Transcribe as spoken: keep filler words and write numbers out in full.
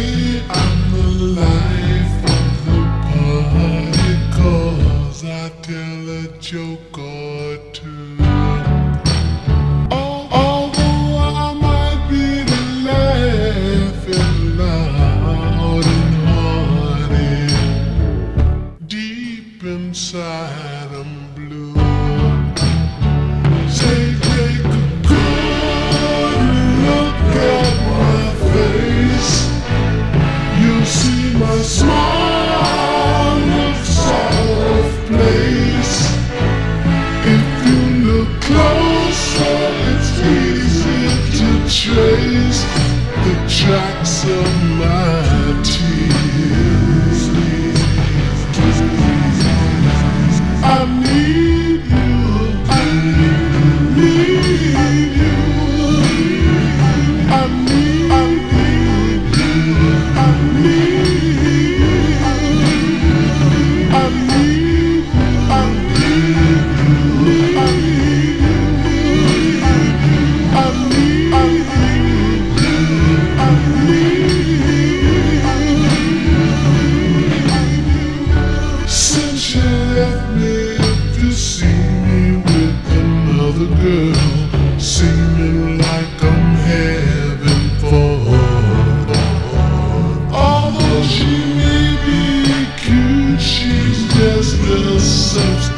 I'm the life of the party, 'cause I tell a joke or two. Although I might be the laughing loud and hearty, deep inside I'm blue. Take, take a good look at my face. You'll see my smile looks out of place. If you look closer, it's easy to trace the tracks of my tears. I need you, I need you, I need, I need you, I need, I need, I need you, I need, I need, I need, I need. Since you left me, you see me with another girl, seeming like I'm having fun. Although she may be cute, she's just a substitute.